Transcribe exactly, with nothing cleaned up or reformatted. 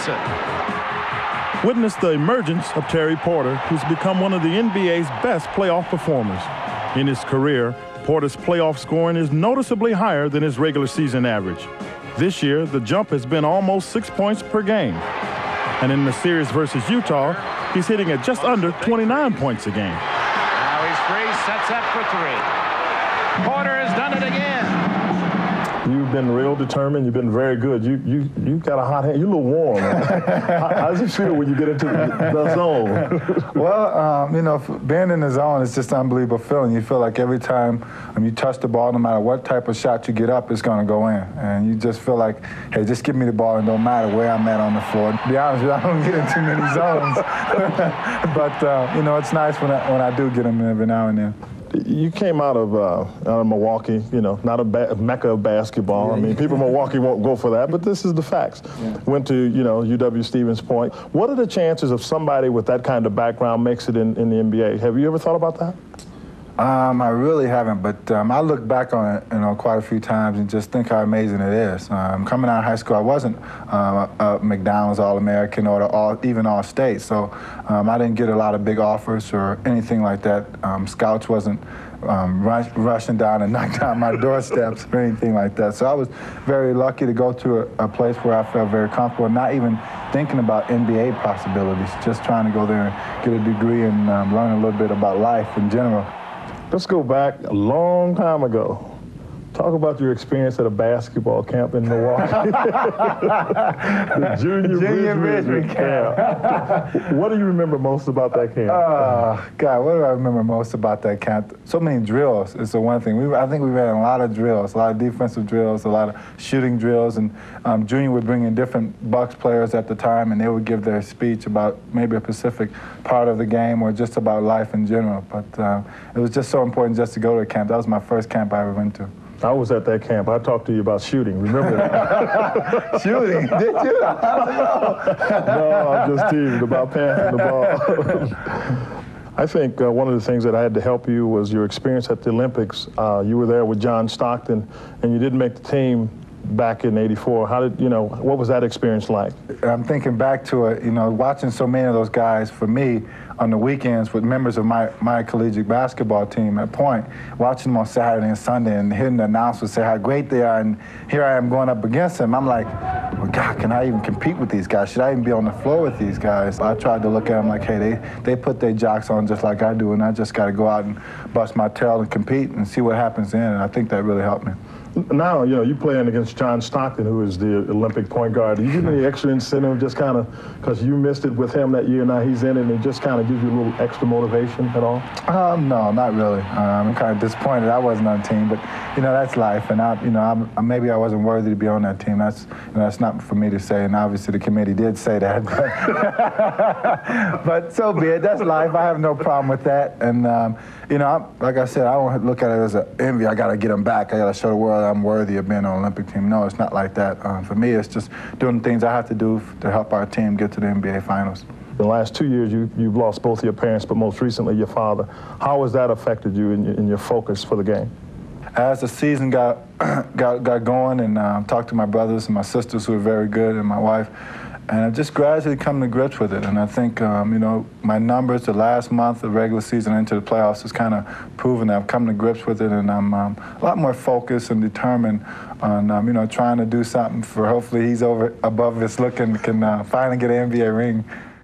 Johnson. Witness the emergence of Terry Porter, who's become one of the N B A's best playoff performers. In his career, Porter's playoff scoring is noticeably higher than his regular season average. This year, the jump has been almost six points per game. And in the series versus Utah, he's hitting at just under twenty-nine points a game. Now he's free, sets up for three. Porter has done it again. You've been real determined. You've been very good. You you you got a hot hand. You're a little warm. how, how does it feel when you get into the, the zone? Well, um, you know, being in the zone is just an unbelievable feeling. You feel like every time um, you touch the ball, no matter what type of shot you get up, it's going to go in. And you just feel like, hey, just give me the ball and don't matter where I'm at on the floor. To be honest with you, I don't get in too many zones. but, uh, you know, it's nice when I, when I do get them every now and then. You came out of uh, out of Milwaukee, you know, not a ba mecca of basketball. I mean, people in Milwaukee won't go for that, but this is the facts. Yeah. Went to, you know, U W Stevens Point. What are the chances of somebody with that kind of background makes it in, in the N B A? Have you ever thought about that? Um, I really haven't, but um, I look back on it, you know, quite a few times and just think how amazing it is. Um, coming out of high school, I wasn't um, a, a McDonald's All-American or all, even All-State, so um, I didn't get a lot of big offers or anything like that. Um, scouts wasn't um, rush, rushing down and knocking down my doorsteps or anything like that. So I was very lucky to go to a, a place where I felt very comfortable, not even thinking about N B A possibilities, just trying to go there and get a degree and um, learn a little bit about life in general. Let's go back a long time ago. Talk about your experience at a basketball camp in Milwaukee. The Junior, Junior Bridgman camp. camp. What do you remember most about that camp? Oh, God, what do I remember most about that camp? So many drills is the one thing. We, I think we ran a lot of drills, a lot of defensive drills, a lot of shooting drills, and um, Junior would bring in different Bucks players at the time, and they would give their speech about maybe a specific part of the game or just about life in general. But uh, it was just so important just to go to a camp. That was my first camp I ever went to. I was at that camp. I talked to you about shooting. Remember that? Shooting? Did you? No, I'm just teasing about passing the ball. I think uh, one of the things that I had to help you was your experience at the Olympics. Uh, you were there with John Stockton, and you didn't make the team back in eighty-four. How did, you know, what was that experience like? I'm thinking back to it, you know, watching so many of those guys, for me, on the weekends with members of my, my collegiate basketball team at Point, watching them on Saturday and Sunday and hearing the announcers say how great they are, and here I am going up against them. I'm like, well, God, can I even compete with these guys? Should I even be on the floor with these guys? I tried to look at them like, hey, they, they put their jocks on just like I do, and I just got to go out and bust my tail and compete and see what happens then, and I think that really helped me. Now, you know, you're playing against John Stockton, who is the Olympic point guard. Do you get any extra incentive just kind of, because you missed it with him that year, now he's in it, and it just kind of gives you a little extra motivation at all? Um, no, not really. Um, I'm kind of disappointed I wasn't on the team, but, you know, that's life, and, I, you know, I'm, maybe I wasn't worthy to be on that team. That's, you know, that's not for me to say, and obviously the committee did say that. But, but so be it. That's life. I have no problem with that, and, um, you know, I'm, like I said, I don't look at it as an envy. I got to get them back. I got to show the world I'm worthy of being on the Olympic team. No, it's not like that. Um, for me, it's just doing the things I have to do to help our team get to the N B A Finals. The last two years, you, you've lost both your parents, but most recently your father. How has that affected you in your, in your focus for the game? As the season got got, got going, and um, talked to my brothers and my sisters who are very good, and my wife, and I've just gradually come to grips with it. And I think, um, you know, my numbers the last month of regular season into the playoffs has kind of proven that I've come to grips with it, and I'm um, a lot more focused and determined on, um, you know, trying to do something for hopefully he's over above us looking, can uh, finally get an N B A ring.